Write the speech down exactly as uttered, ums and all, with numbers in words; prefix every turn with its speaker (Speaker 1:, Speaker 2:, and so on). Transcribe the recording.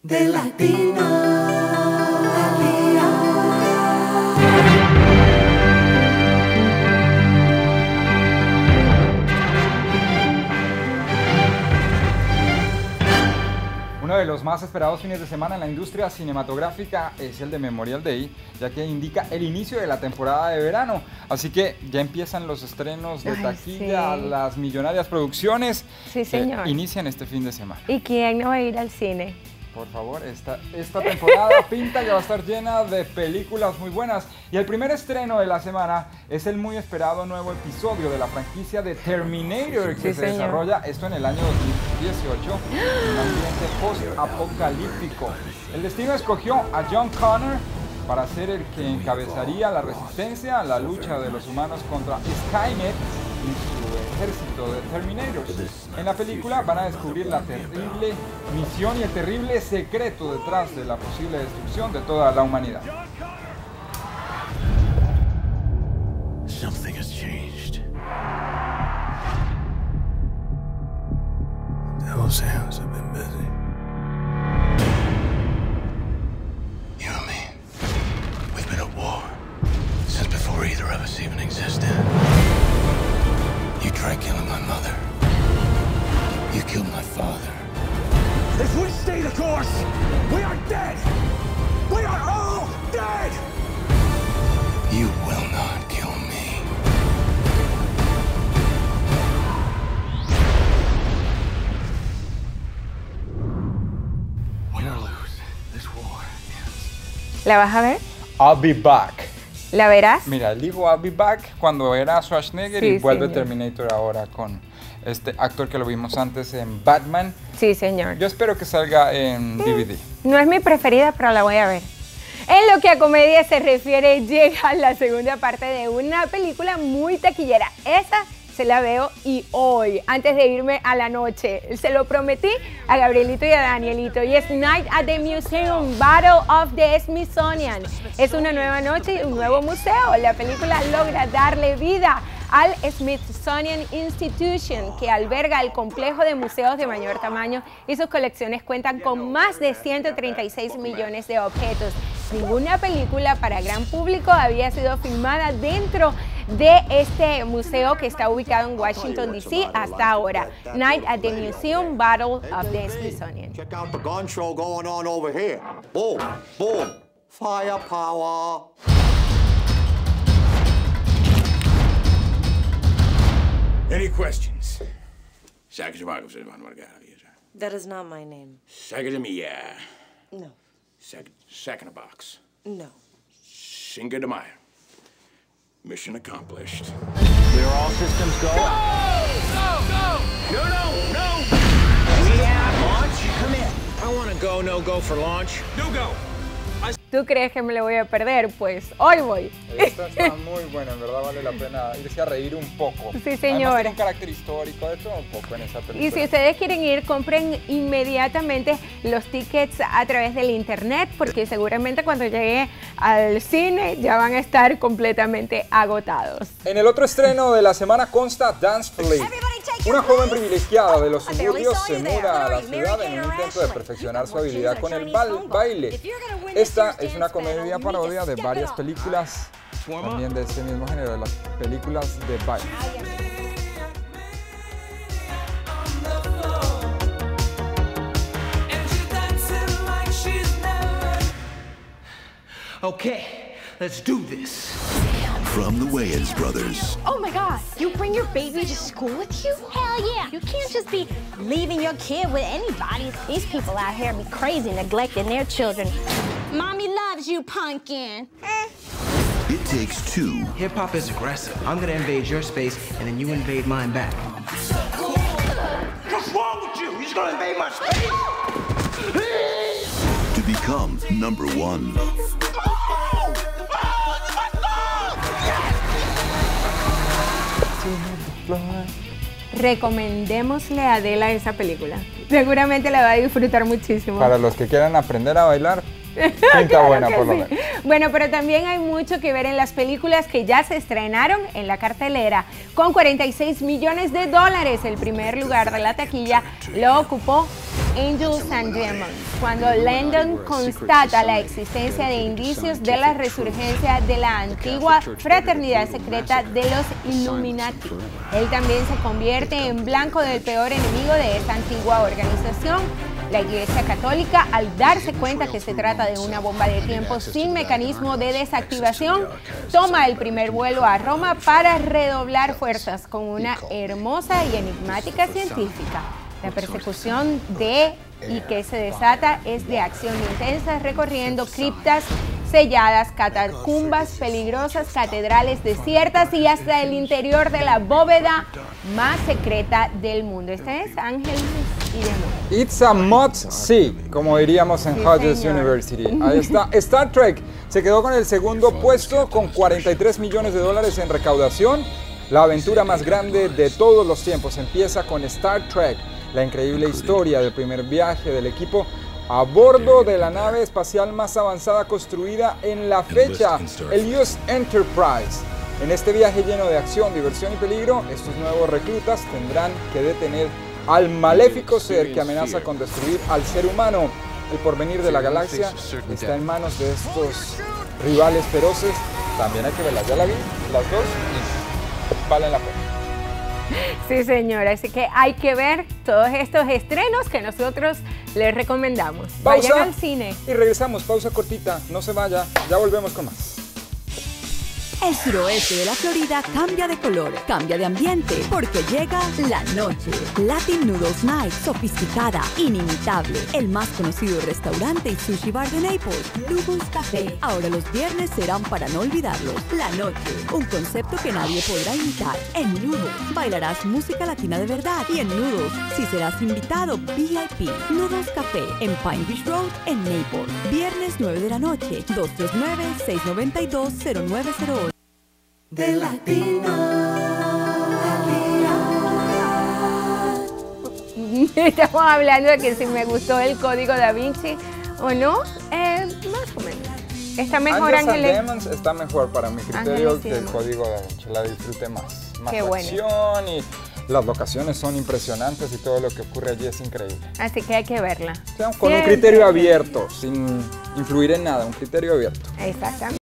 Speaker 1: de Latino.
Speaker 2: Uno de los más esperados fines de semana en la industria cinematográfica es el de Memorial Day, ya que indica el inicio de la temporada de verano. Así que ya empiezan los estrenos de
Speaker 3: Ay,
Speaker 2: taquilla,
Speaker 3: sí.
Speaker 2: las millonarias producciones
Speaker 3: Sí, señor.
Speaker 2: que inician este fin de semana.
Speaker 3: ¿Y quién no va a ir al cine?
Speaker 2: Por favor, esta, esta temporada pinta que va a estar llena de películas muy buenas. Y el primer estreno de la semana es el muy esperado nuevo episodio de la franquicia de Terminator, que
Speaker 3: Sí,
Speaker 2: se
Speaker 3: señor.
Speaker 2: desarrolla esto en el año dos mil dieciocho, en un ambiente post-apocalíptico. El destino escogió a John Connor para ser el que encabezaría la resistencia a la lucha de los humanos contra Skynet y su ejército de Terminators. En la película van a descubrir la terrible misión y el terrible secreto detrás de la posible destrucción de toda la humanidad.
Speaker 4: Something has changed. Those hands have been busy. You and me, we've been at war since before either of us even existed. You tried killing my mother. You killed my father.
Speaker 5: If we stay the course, we are dead! We are all dead!
Speaker 4: You will not kill me. Win or lose, this war ends.
Speaker 3: ¿La vas a ver?
Speaker 2: I'll be back.
Speaker 3: ¿La verás?
Speaker 2: Mira, él dijo I'll be back cuando era Schwarzenegger
Speaker 3: Sí,
Speaker 2: y vuelve
Speaker 3: señor.
Speaker 2: Terminator ahora con este actor que lo vimos antes en Batman.
Speaker 3: Sí, señor.
Speaker 2: Yo espero que salga en D V D.
Speaker 3: No es mi preferida, pero la voy a ver. En lo que a comedia se refiere, llega la segunda parte de una película muy taquillera. Esa se la veo y hoy, antes de irme a la noche. Se lo prometí a Gabrielito y a Danielito. Y es Night at the Museum, Battle of the Smithsonian. Es una nueva noche y un nuevo museo. La película logra darle vida al Smithsonian Institution, que alberga el complejo de museos de mayor tamaño y sus colecciones cuentan con más de ciento treinta y seis millones de objetos. Ninguna película para gran público había sido filmada dentro de este museo que está ubicado en Washington, D C hasta ahora. Night at the Museum, Battle of the Smithsonian.
Speaker 5: Check out the gun show going on over here. Boom, boom, firepower. Any questions?
Speaker 6: That is not my name.
Speaker 5: Sagadamia.
Speaker 6: No.
Speaker 5: Sag second box.
Speaker 6: No.
Speaker 5: Singadamaya. Mission accomplished.
Speaker 4: Clear all systems go.
Speaker 5: Go! Go! Go! No, no, no!
Speaker 7: We have launch. Come in. I want to go, no go for launch.
Speaker 5: No go!
Speaker 3: ¿Tú crees que me lo voy a perder? Pues hoy voy.
Speaker 2: Esta está muy buena, en verdad vale la pena irse a reír un poco.
Speaker 3: Sí, señor.
Speaker 2: Además tiene un carácter histórico, de todo un poco en esa película.
Speaker 3: Y si ustedes quieren ir, compren inmediatamente los tickets a través del internet, porque seguramente cuando llegue al cine ya van a estar completamente agotados.
Speaker 2: En el otro estreno de la semana consta Dance Fleet. Una joven privilegiada de los suburbios se muda a la ciudad en un intento de perfeccionar su habilidad con el bal- baile. Esta es una comedia parodia de varias películas, también de ese mismo género, de las películas de baile.
Speaker 7: Okay, let's do this.
Speaker 4: From the Wayans brothers.
Speaker 8: Oh my God, you bring your baby to school with you? Hell yeah. You can't just be leaving your kid with anybody. These people out here be crazy neglecting their children. Mommy loves you, Pumpkin. Eh.
Speaker 4: It takes two
Speaker 7: Hip hop is aggressive. I'm gonna invade your space, and then you invade mine back.
Speaker 5: What's wrong with you? You just gonna invade my space?
Speaker 4: to become number one.
Speaker 3: Recomendémosle a Adela esa película. Seguramente la va a disfrutar muchísimo.
Speaker 2: Para los que quieran aprender a bailar, pinta
Speaker 3: Claro
Speaker 2: buena
Speaker 3: que
Speaker 2: por lo
Speaker 3: sí.
Speaker 2: menos.
Speaker 3: Bueno, pero también hay mucho que ver en las películas que ya se estrenaron en la cartelera. Con cuarenta y seis millones de dólares, el primer lugar de la taquilla lo ocupó Angels and Demons, cuando Landon constata la existencia de indicios de la resurgencia de la antigua fraternidad secreta de los Illuminati. Él también se convierte en blanco del peor enemigo de esta antigua organización, la Iglesia Católica, al darse cuenta que se trata de una bomba de tiempo sin mecanismo de desactivación, toma el primer vuelo a Roma para redoblar fuerzas con una hermosa y enigmática científica. La persecución de y que se desata es de acción intensa, recorriendo criptas selladas, catacumbas peligrosas, catedrales desiertas y hasta el interior de la bóveda más secreta del mundo. Este es Ángeles y Demonios.
Speaker 2: It's a must see, como diríamos en
Speaker 3: Sí,
Speaker 2: Hodges
Speaker 3: señor.
Speaker 2: University. Ahí está. Star Trek se quedó con el segundo puesto con cuarenta y tres millones de dólares en recaudación. La aventura más grande de todos los tiempos empieza con Star Trek, la increíble historia del primer viaje del equipo a bordo de la nave espacial más avanzada construida en la fecha, el U S Enterprise. En este viaje lleno de acción, diversión y peligro, estos nuevos reclutas tendrán que detener al maléfico ser que amenaza con destruir al ser humano. El porvenir de la galaxia está en manos de estos rivales feroces. También hay que verlas, ya la vi, las dos, y valen la pena.
Speaker 3: Sí, señora, así que hay que ver todos estos estrenos que nosotros les recomendamos.
Speaker 2: Pausa.
Speaker 3: Vayan al cine.
Speaker 2: Y regresamos, pausa cortita, no se vaya, ya volvemos con más.
Speaker 1: El suroeste de la Florida cambia de color, cambia de ambiente, porque llega la noche. Latin Noodles Night, sofisticada, inimitable. El más conocido restaurante y sushi bar de Naples, Noodles Café. Ahora los viernes serán para no olvidarlos. La noche, un concepto que nadie podrá imitar. En Noodles bailarás música latina de verdad. Y en Noodles, si serás invitado V I P. Noodles Café en Pine Beach Road en Naples. Viernes nueve de la noche, dos tres nueve, seis nueve dos, cero nueve cero ocho.
Speaker 9: De Latino.
Speaker 3: Estamos hablando de que si me gustó el código Da Vinci o no, eh, más o menos. Está mejor
Speaker 2: Angels and
Speaker 3: Ángeles.
Speaker 2: Demons está mejor para mi criterio
Speaker 3: Ángeles y
Speaker 2: que el
Speaker 3: Demonios.
Speaker 2: código Da Vinci. La disfruté más. Más
Speaker 3: Qué bueno.
Speaker 2: acción y las locaciones son impresionantes y todo lo que ocurre allí es increíble.
Speaker 3: Así que hay que verla.
Speaker 2: O sea, con un
Speaker 3: Siempre.
Speaker 2: criterio abierto, sin influir en nada, un criterio abierto.
Speaker 3: Exactamente.